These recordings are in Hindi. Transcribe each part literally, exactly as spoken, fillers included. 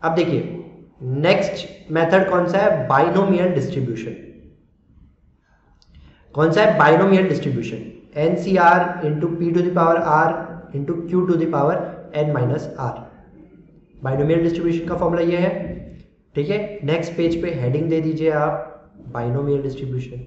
अब देखिए नेक्स्ट मेथड कौन सा है, बाइनोमियल डिस्ट्रीब्यूशन। कौन सा है, binomial distribution, N C R into P to the power R into Q to the power N minus R. Binomial distribution का फॉर्मूला ये है, ठीक है। नेक्स्ट पेज पे हेडिंग दे दीजिए आप, बाइनोमियल डिस्ट्रीब्यूशन।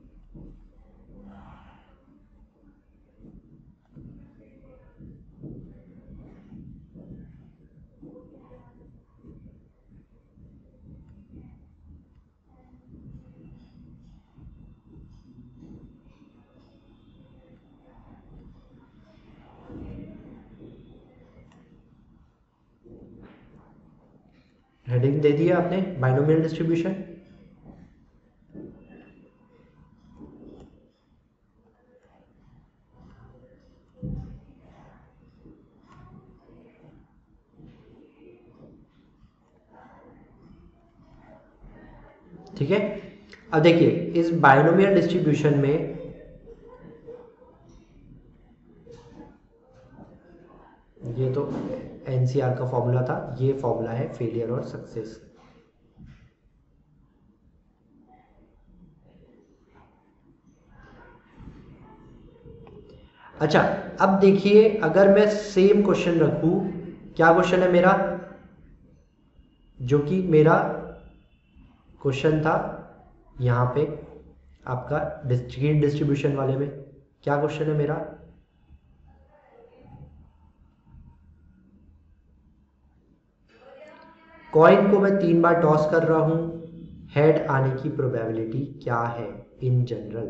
हेडिंग दे दिया आपने, बाइनोमियल डिस्ट्रीब्यूशन। ठीक है। अब देखिए इस बाइनोमियल डिस्ट्रीब्यूशन में ये तो एनसीआर का फॉर्मूला था, ये फॉर्मूला है फेलियर और सक्सेस। अच्छा अब देखिए अगर मैं सेम क्वेश्चन रखूं, क्या क्वेश्चन है मेरा, जो कि मेरा क्वेश्चन था यहाँ पे आपका डिस्क्रीट डिस्ट्रीब्यूशन वाले में, क्या क्वेश्चन है मेरा, कॉइन को मैं तीन बार टॉस कर रहा हूं, हेड आने की प्रोबेबिलिटी क्या है इन जनरल।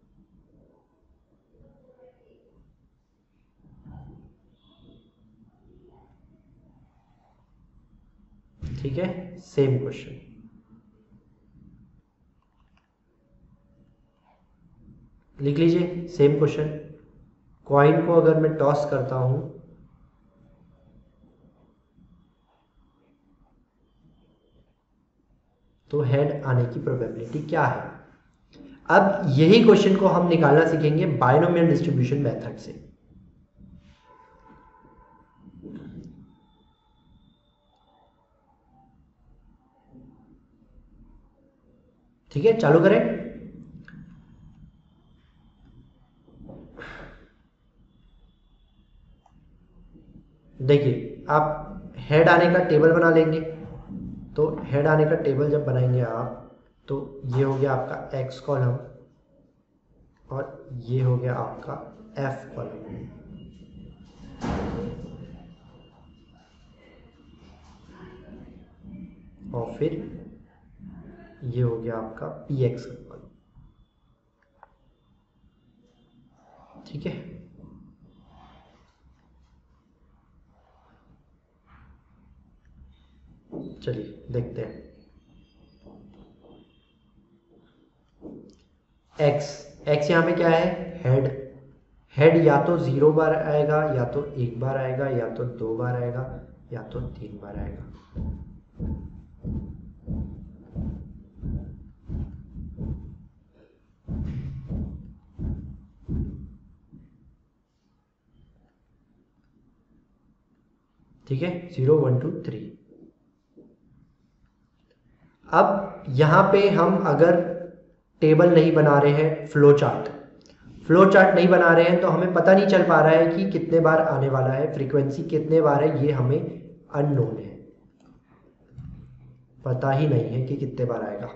ठीक है, सेम क्वेश्चन। लिख लीजिए सेम क्वेश्चन, कॉइन को अगर मैं टॉस करता हूं तो हेड आने की प्रोबेबिलिटी क्या है। अब यही क्वेश्चन को हम निकालना सीखेंगे बाइनोमियल डिस्ट्रीब्यूशन मेथड से। ठीक है, चालू करें। देखिए आप हेड आने का टेबल बना लेंगे, तो हेड आने का टेबल जब बनाएंगे आप, तो ये हो गया आपका एक्स कॉलम और ये हो गया आपका एफ कॉलम। और फिर ये हो गया आपका पी एक्स का कॉलम। ठीक है, चलिए देखते हैं। एक्स एक्स यहाँ पे क्या है, हेड। हेड या तो जीरो बार आएगा, या तो एक बार आएगा, या तो दो बार आएगा, या तो तीन बार आएगा। ठीक है, जीरो वन टू थ्री। अब यहां पे हम अगर टेबल नहीं बना रहे हैं, फ्लो चार्ट फ्लो चार्ट नहीं बना रहे हैं, तो हमें पता नहीं चल पा रहा है कि कितने बार आने वाला है, फ्रीक्वेंसी कितने बार है, ये हमें अननोन है, पता ही नहीं है कि कितने बार आएगा।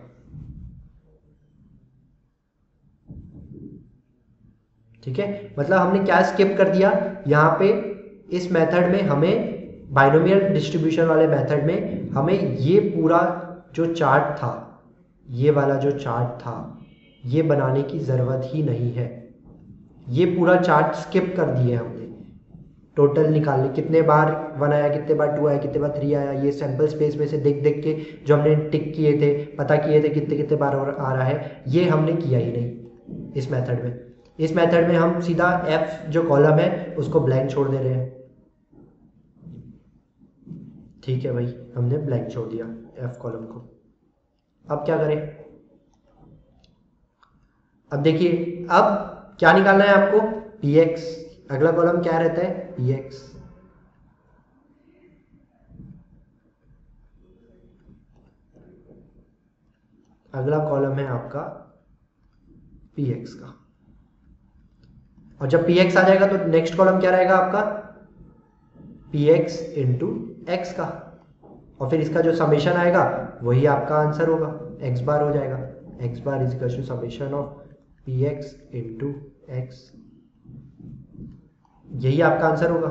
ठीक है, मतलब हमने क्या स्किप कर दिया यहाँ पे, इस मेथड में हमें, बाइनोमियल डिस्ट्रीब्यूशन वाले मेथड में हमें ये पूरा जो चार्ट था, ये वाला जो चार्ट था, ये बनाने की ज़रूरत ही नहीं है। ये पूरा चार्ट स्किप कर दिए हमने। टोटल निकालने, कितने बार वन आया, कितने बार टू आया, कितने बार थ्री आया, ये सैंपल स्पेस में से देख देख के जो हमने टिक किए थे, पता किए थे कितने कितने बार और आ रहा है, ये हमने किया ही नहीं इस मेथड में। इस मेथड में हम सीधा एफ जो कॉलम है उसको ब्लैंक छोड़ दे रहे हैं। ठीक है भाई, हमने ब्लैंक छोड़ दिया एफ कॉलम को। अब क्या करें, अब देखिए अब क्या निकालना है आपको, पी एक्स। अगला कॉलम क्या रहता है, पी एक्स। अगला कॉलम है आपका पी एक्स का, और जब पी एक्स आ जाएगा तो नेक्स्ट कॉलम क्या रहेगा आपका, पी एक्स इंटू एक्स का, और फिर इसका जो समेशन आएगा वही आपका आंसर होगा, एक्स बार हो जाएगा, X bar is equal to summation of P X into X, यही आपका आंसर होगा।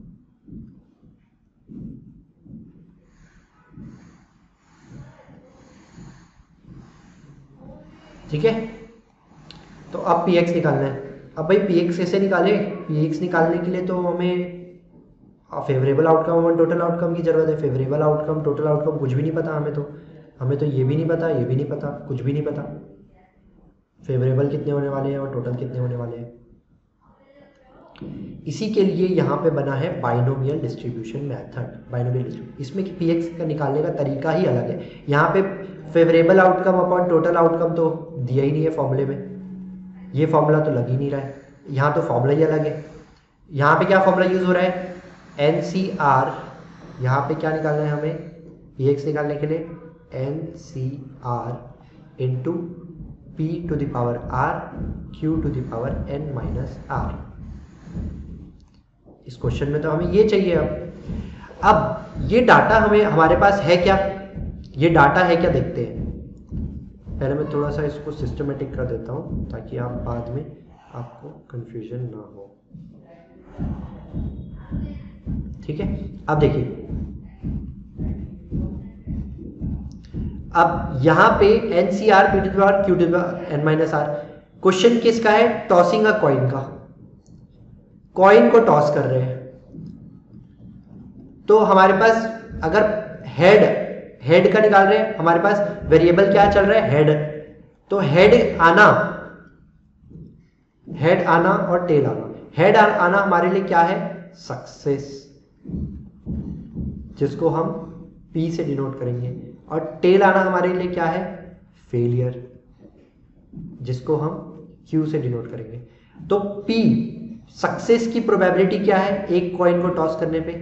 ठीक है, तो अब पी एक्स निकालना है। अब भाई पी एक्स कैसे निकाले, पी एक्स निकालने के लिए तो हमें फेवरेबल आउटकम और टोटल आउटकम की जरूरत है। फेवरेबल आउटकम टोटल आउटकम कुछ भी नहीं पता हमें, तो हमें तो ये भी नहीं पता, ये भी नहीं पता, कुछ भी नहीं पता फेवरेबल कितने होने वाले हैं और टोटल कितने होने वाले हैं। इसी के लिए यहाँ पे बना है binomial distribution method. Binomial distribution, इसमें पी एक्स का निकालने का तरीका ही अलग है। यहाँ पे favourable outcome upon total outcome तो दिया ही नहीं है फॉर्मूले में, ये फॉर्मूला तो लग ही नहीं रहा है, यहाँ तो फॉर्मूला ही अलग है। यहाँ पे क्या फॉर्मूला यूज हो रहा है, एन सी आर, यहाँ पे क्या निकालना है हमें, पी एक्स निकालने के लिए N C R into P to the power R Q to the power N minus R. इस क्वेश्चन में तो हमें ये चाहिए। अब अब ये डाटा हमें हमारे पास है क्या, ये डाटा है क्या देखते हैं। पहले मैं थोड़ा सा इसको सिस्टमेटिक कर देता हूँ ताकि आप बाद में आपको कंफ्यूजन ना हो। ठीक है, अब देखिए, अब यहां पे N C R P to the power Q to the power N minus R, question किसका है, टॉसिंग अ कॉइन का, कॉइन को टॉस कर रहे हैं। तो हमारे पास अगर हेड हेड का निकाल रहे हैं, हमारे पास वेरिएबल क्या चल रहा है, हेड, तो हेड आना हेड आना और टेल आना, हेड आना हमारे लिए क्या है, सक्सेस, जिसको हम P से डिनोट करेंगे, और टेल आना हमारे लिए क्या है, फेलियर, जिसको हम Q से डिनोट करेंगे। तो P सक्सेस की प्रोबेबिलिटी क्या है, एक कॉइन को टॉस करने पे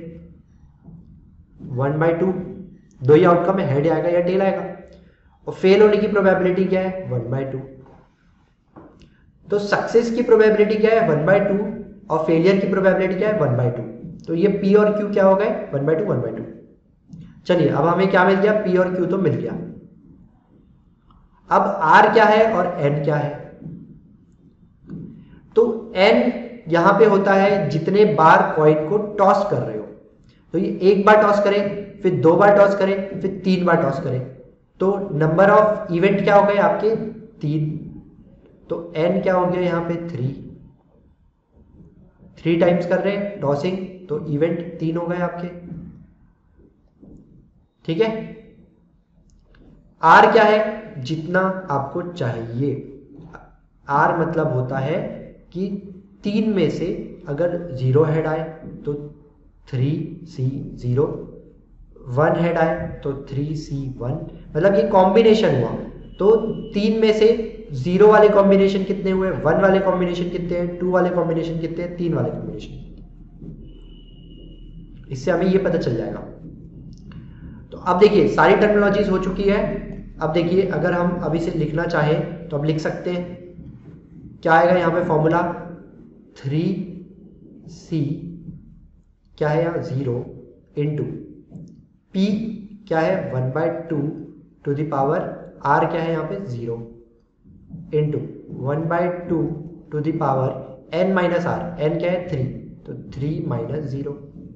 वन बाई टू, दो ही आउटकम है, हेड आएगा या टेल आएगा, और फेल होने की प्रोबेबिलिटी क्या है, वन बाई टू। तो सक्सेस की प्रोबेबिलिटी क्या है, वन बाई टू, और फेलियर की प्रोबेबिलिटी क्या है, वन बाई टू। तो ये P और Q क्या हो गए, one by two one by two. चलिए अब हमें क्या मिल गया, P और Q तो मिल गया। अब R क्या है और N क्या है, तो N यहां पे होता है जितने बार कॉइन को टॉस कर रहे हो। तो ये एक बार टॉस करें, फिर दो बार टॉस करें, फिर तीन बार टॉस करें, तो नंबर ऑफ इवेंट क्या हो गए आपके, तीन। तो N क्या हो गया यहाँ पे, थ्री, थ्री टाइम्स कर रहे हैं टॉसिंग, तो इवेंट तीन हो गए आपके। ठीक है, R क्या है, जितना आपको चाहिए। R मतलब होता है कि तीन में से अगर जीरो हेड आए तो three C zero, one head आए तो थ्री सी वन, मतलब ये कॉम्बिनेशन हुआ। तो तीन में से जीरो वाले कॉम्बिनेशन कितने हुए, वन वाले कॉम्बिनेशन कितने हैं, टू वाले कॉम्बिनेशन कितने हैं, तीन वाले कॉम्बिनेशन। इससे हमें ये पता चल जाएगा। तो अब देखिए सारी टर्मिनोलॉजीज हो चुकी है। अब देखिए अगर हम अभी से लिखना चाहें तो अब लिख सकते हैं, क्या आएगा यहाँ पे फॉर्मूला, थ्री सी क्या है यहाँ, जीरो इंटू पी क्या है, one by two to the power R क्या है यहाँ पे, zero into one by two to the power N minus R, N क्या है, थ्री, तो थ्री माइनस जीरो।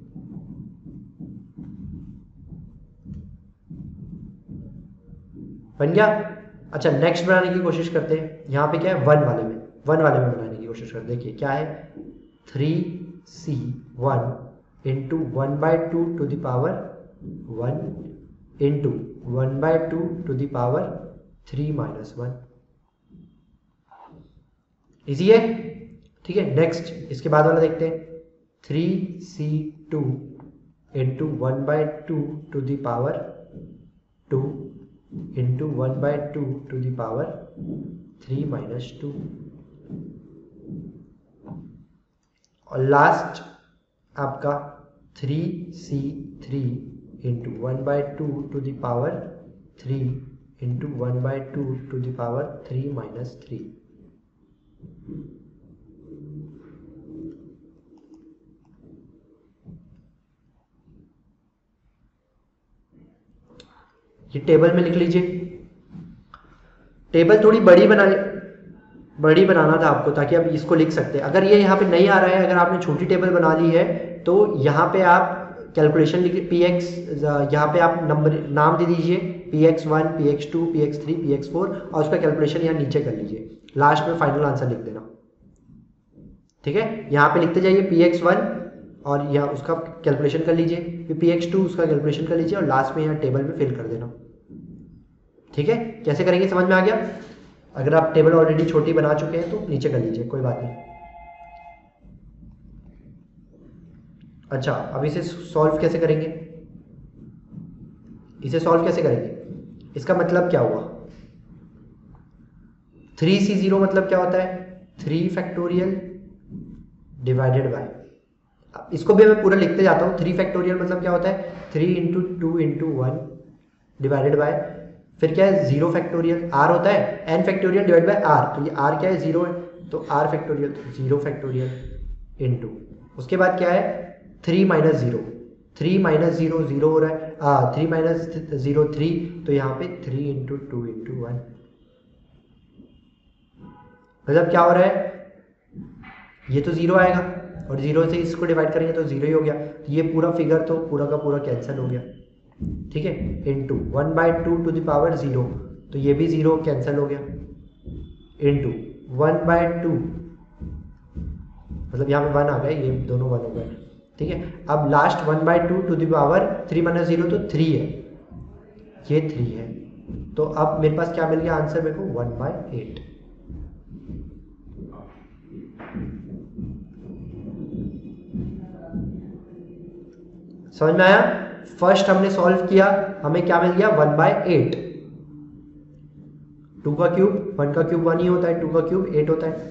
बन गया। अच्छा नेक्स्ट बनाने की कोशिश करते हैं, यहाँ पे क्या है, वन वाले में, वन वाले में बनाने की कोशिश करते हैं। देखिए क्या है, three C one into one by two to the power one into one by two to the power three minus one. Easy है, ठीक है। नेक्स्ट इसके बाद वाला देखते हैं, three C two into one by two to the power two into one by two to the power three minus two, और लास्ट आपका three C three into one by two to the power three into one by two to the power three minus three. ये टेबल में लिख लीजिए। टेबल थोड़ी बड़ी बना बड़ी बनाना था आपको ताकि आप इसको लिख सकते हैं। अगर ये यहाँ पे नहीं आ रहा है, अगर आपने छोटी टेबल बना ली है तो यहाँ पे आप कैलकुलेशन लिखिए, पी एक्स, यहाँ पे आप नंबर नाम दे दीजिए, P X one, P X two, P X three, P X four, और उसका कैलकुलेशन यहाँ नीचे कर लीजिए। लास्ट में फाइनल आंसर लिख देना, ठीक है। यहाँ पे लिखते जाइए पी एक्स वन और यहाँ उसका कैलकुलेशन कर लीजिए, फिर पी एक्स टू उसका कैलकुलेशन कर लीजिए और लास्ट में यहाँ टेबल में फिल कर देना, ठीक है। कैसे करेंगे समझ में आ गया? अगर आप टेबल ऑलरेडी छोटी बना चुके हैं तो नीचे कर लीजिए, कोई बात नहीं। अच्छा, अब इसे सॉल्व कैसे करेंगे? इसे सॉल्व कैसे करेंगे? इसका मतलब क्या हुआ? थ्री सी जीरो मतलब क्या होता है? थ्री फैक्टोरियल डिवाइडेड बाय, इसको भी मैं पूरा लिखते जाता हूँ। थ्री फैक्टोरियल मतलब क्या होता है? Three into two into one divided by, फिर क्या है? जीरो फैक्टोरियल, आर होता है N factorial divide by R, तो ये आर क्या है? जीरो है, तो आर फैक्टोरियल, तो जीरो फैक्टोरियल इंटू, उसके बाद क्या है? Three minus zero, three minus zero zero हो रहा है, आ, थ्री माइनस जीरो थ्री, तो यहाँ पे three into two into one, मतलब क्या हो रहा है? ये तो जीरो आएगा और जीरो से इसको डिवाइड करेंगे तो जीरो ही हो गया, तो ये पूरा फिगर तो पूरा का पूरा कैंसिल हो गया, ठीक है। Into one by two to the power zero, तो ये भी जीरो कैंसिल हो गया, इंटू वन बाई टू, मतलब यहाँ पे वन आ गए, ये दोनों वन हो गए, ठीक है। अब last one by two to the power three minus zero, तो थ्री है, ये थ्री है, तो अब मेरे पास क्या मिल गया आंसर मेरे को? One by eight. समझ में आया? फर्स्ट हमने सॉल्व किया, हमें क्या मिल गया? One by eight. टू का क्यूब, वन का क्यूब वन ही होता है, टू का क्यूब एट होता है।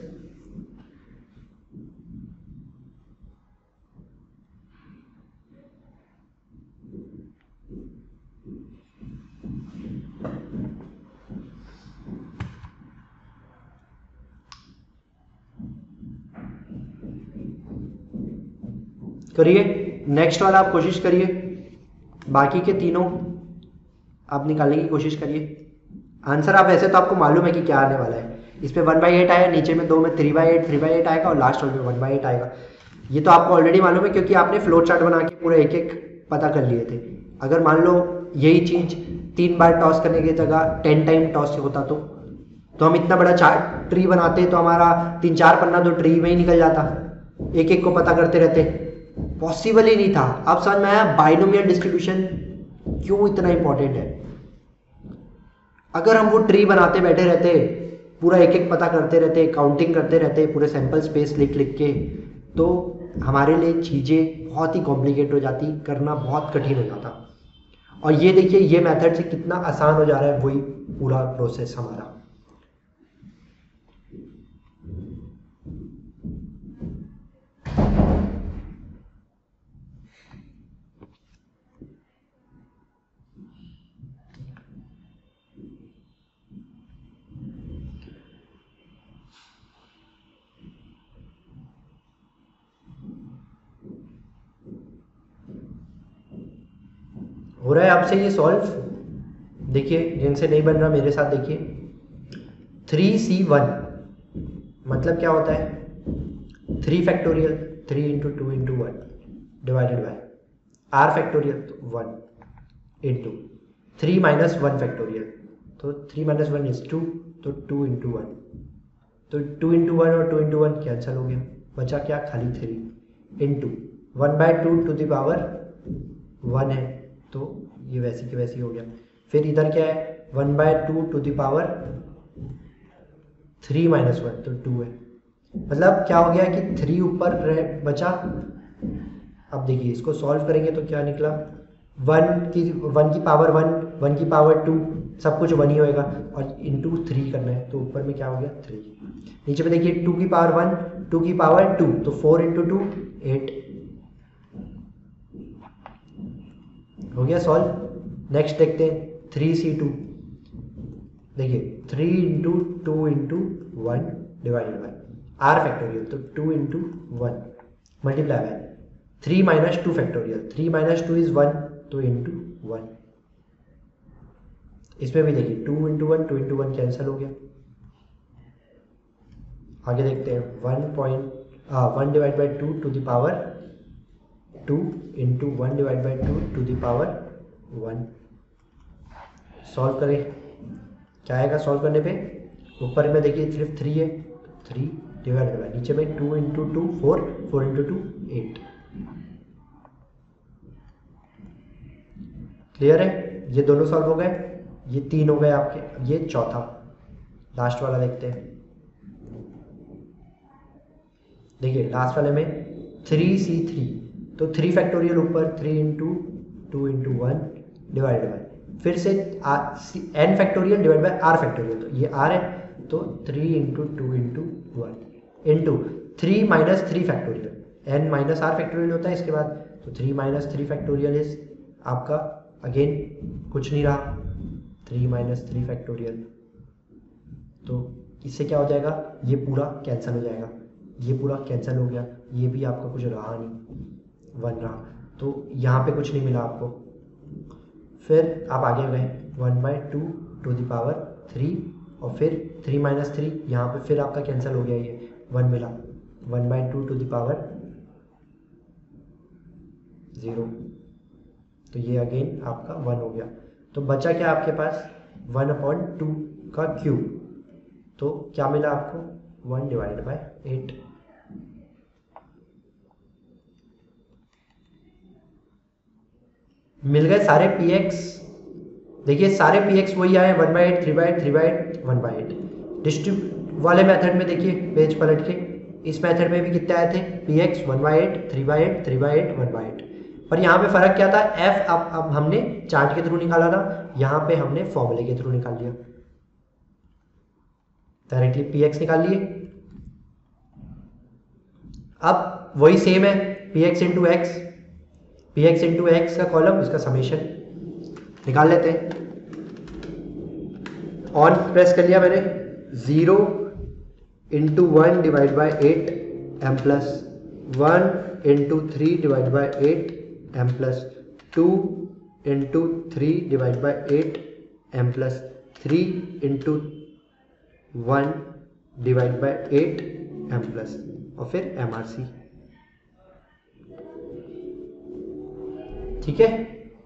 करिए, नेक्स्ट वाला आप कोशिश करिए, बाकी के तीनों आप निकालने की कोशिश करिए। आंसर आप वैसे तो आपको मालूम है कि क्या आने वाला है, इस पे वन बाई एट आया, नीचे में दो में three by eight, three by eight आएगा और लास्ट में वन बाई एट आएगा। ये तो आपको ऑलरेडी मालूम है क्योंकि आपने फ्लो चार्ट बना के पूरा एक एक पता कर लिए थे। अगर मान लो यही चीज तीन बार टॉस करने की जगह टेन टाइम टॉस होता तो तो हम इतना बड़ा चार्ट ट्री बनाते तो हमारा तीन चार पन्ना तो ट्री में ही निकल जाता, एक एक को पता करते रहते, पॉसिबल ही नहीं था। अब समझ में आया बाइनोमियल डिस्ट्रीब्यूशन क्यों इतना इंपॉर्टेंट है। अगर हम वो ट्री बनाते बैठे रहते, पूरा एक एक पता करते रहते, काउंटिंग करते रहते, पूरे सैंपल स्पेस लिख लिख के, तो हमारे लिए चीज़ें बहुत ही कॉम्प्लिकेट हो जाती, करना बहुत कठिन हो जाता। और ये देखिए ये मेथड से कितना आसान हो जा रहा है वही पूरा प्रोसेस हमारा। हो रहा है आपसे ये सॉल्व? देखिए जिनसे नहीं बन रहा मेरे साथ देखिए। थ्री सी वन मतलब क्या होता है? Three factorial, three into two into one divided by R factorial, तो one into three minus one factorial, तो three minus one is two, तो टू इंटू वन, तो टू इंटू वन और टू इंटू वन कैंसिल हो गया, बचा क्या? खाली three into one by two to the power one है, तो ये वैसी की वैसी हो गया। फिर इधर क्या है? One by two to the power three minus one, तो टू है। मतलब क्या हो गया कि थ्री ऊपर बचा। अब देखिए इसको सॉल्व करेंगे तो क्या निकला? वन की वन की पावर वन, वन की पावर टू, सब कुछ वन ही होएगा और इंटू थ्री करना है, तो ऊपर में क्या हो गया? थ्री। नीचे पे देखिए टू की पावर वन, टू की पावर टू, तो फोर इंटू टू एट हो गया सॉल्व। नेक्स्ट देखते हैं थ्री सी टू, देखिए three into two into one divided by R factorial, तो two into one multiply by three minus two factorial, three minus two is one, तो इंटू वन। इसमें भी देखिए two into one, two into one cancel हो गया। आगे देखते हैं one point one divide by two to the power two into one divide by two to the power one. Solve करें, क्या आएगा सॉल्व करने पे? ऊपर में देखिए सिर्फ थ्री है, थ्री डिवाइड बाई नीचे में two into two four, four into two eight. Clear है? ये दोनों सॉल्व हो गए, ये तीन हो गए आपके। अब ये चौथा लास्ट वाला देखते हैं। देखिए लास्ट वाले में थ्री सी थ्री, तो थ्री फैक्टोरियल ऊपर, three into two into one divide by फिर से N factorial divide by R factorial, तो ये आर है, तो three into two into one into three minus three factorial, N minus R factorial होता है इसके बाद, तो three minus three factorial is आपका अगेन कुछ नहीं रहा, थ्री माइनस थ्री फैक्टोरियल। तो इससे क्या हो जाएगा, ये पूरा कैंसिल हो जाएगा, ये पूरा कैंसिल हो गया, ये भी आपका कुछ रहा नहीं, वन रहा, तो यहाँ पे कुछ नहीं मिला आपको। फिर आप आगे गए one by two to the power three, और फिर थ्री माइनस थ्री, यहाँ पे फिर आपका कैंसिल हो गया, ये वन मिला, one by two to the power zero, तो ये अगेन आपका वन हो गया। तो बचा क्या आपके पास, वन अपॉन टू का क्यूब, तो क्या मिला आपको, वन डिवाइड बाई एट। मिल गए सारे पी एक्स। देखिए सारे पी एक्स वही आए, one by eight, three by eight, three by eight, one by eight. Distribute वाले मेथड में देखिए पेज पलट के, इस मेथड में भी कितने आए थे, P X one by eight, three by eight, three by eight, one by eight. पर यहाँ पे फर्क क्या था, एफ अब अब हमने चार्ट के थ्रू निकाला था, यहाँ पे हमने फॉर्मूले के थ्रू निकाल लिया, डायरेक्टली पी एक्स निकाल लिए। अब वही सेम है, P X into X, P X into X का कॉलम, इसका समेशन निकाल लेते हैं। ऑन प्रेस कर लिया मैंने, zero into one divide by eight M plus one into three divide by eight M plus two into three divide by eight M plus three into one divide by eight M plus, और फिर एम आर सी। ठीक है,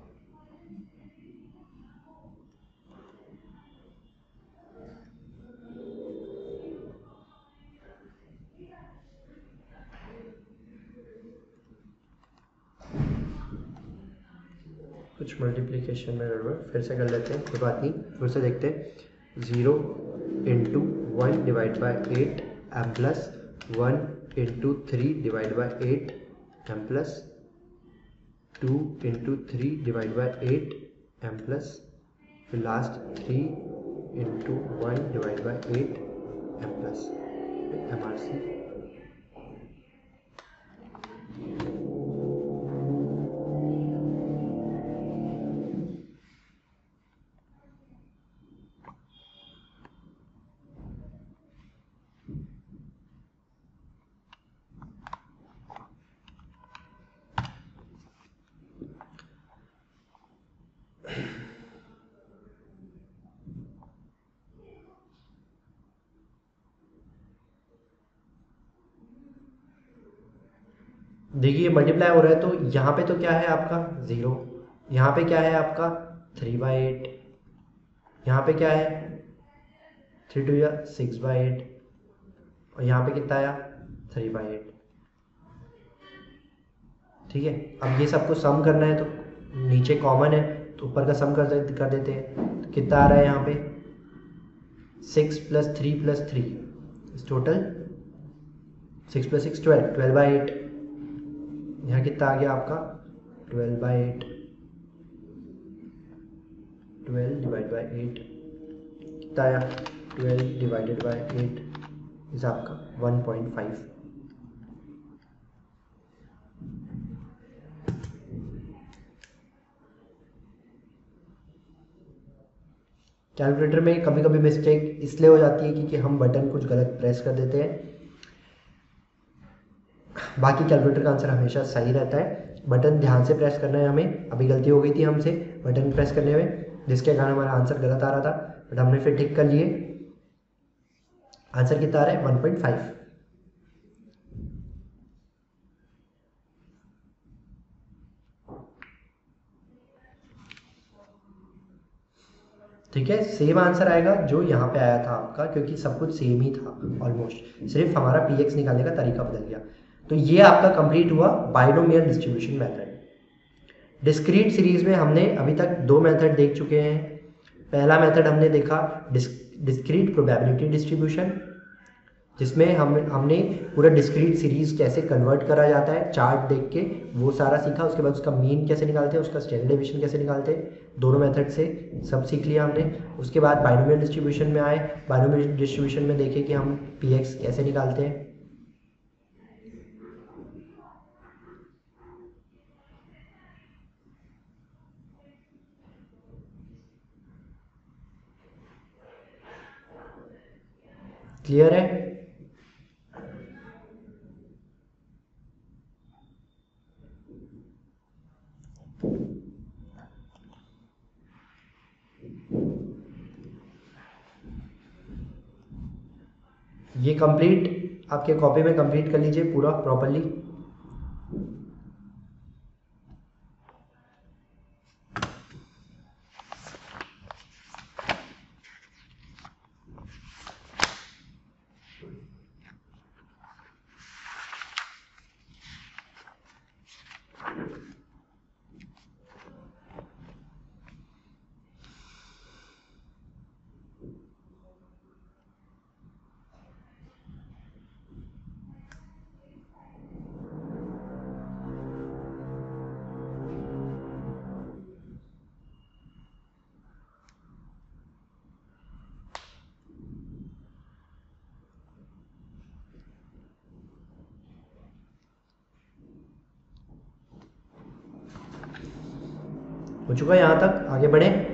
कुछ मल्टीप्लिकेशन में गड़बड़, फिर से कर लेते हैं, कोई बात नहीं, फिर से देखते हैं। Zero into one divide by eight M plus one into three divide by eight M plus two into three divide by eight M plus, फिर last three into one divide by eight M plus M R C. देखिए मल्टीप्लाई हो रहा है, तो यहाँ पे तो क्या है आपका ज़ीरो, यहाँ पे क्या है आपका थ्री बाई एट, यहाँ पे क्या है थ्री टू या सिक्स बाई एट, और यहाँ पे कितना आया थ्री बाई एट। ठीक है, अब ये सबको सम करना है, तो नीचे कॉमन है तो ऊपर का सम कर दे, कर देते हैं, तो कितना आ रहा है यहाँ पे six plus three plus three, total six plus six twelve, twelve by eight. यहाँ कितना आ गया आपका twelve by eight, twelve divide by eight कितना आया, twelve divided by eight is आपका वन पॉइंट फाइव। कैलकुलेटर में कभी कभी मिस्टेक इसलिए हो जाती है क्योंकि हम बटन कुछ गलत प्रेस कर देते हैं, बाकी कैलकुलेटर का आंसर हमेशा सही रहता है। बटन ध्यान से प्रेस करना है हमें, अभी गलती हो गई थी हमसे बटन प्रेस करने में जिसके कारण हमारा आंसर गलत आ रहा था, बट हमने फिर ठीक कर लिए। आंसर कितना आ रहा है, वन पॉइंट फाइव। ठीक है, सेम आंसर आएगा जो यहाँ पे आया था आपका, क्योंकि सब कुछ सेम ही था ऑलमोस्ट, सिर्फ हमारा पी एक्स निकालने का तरीका बदल गया। तो ये आपका कंप्लीट हुआ binomial distribution method. Discrete series में हमने अभी तक दो मेथड देख चुके हैं। पहला मेथड हमने देखा डिस्क्रीट प्रोबेबिलिटी डिस्ट्रीब्यूशन, जिसमें हम हमने पूरा डिस्क्रीट सीरीज कैसे कन्वर्ट करा जाता है चार्ट देख के वो सारा सीखा। उसके बाद उसका मीन कैसे निकालते हैं, उसका स्टैंडर्ड डेविएशन कैसे निकालते हैं, दोनों मेथड से सब सीख लिया हमने। उसके बाद बाइनोमियल डिस्ट्रीब्यूशन में आए, बाइनोमियल डिस्ट्रीब्यूशन में देखे कि हम पी एक्स कैसे निकालते हैं। क्लियर है? ये कंप्लीट आपके कॉपी में कंप्लीट कर लीजिए पूरा प्रॉपरली। हो चुका है यहाँ तक, आगे बढ़े।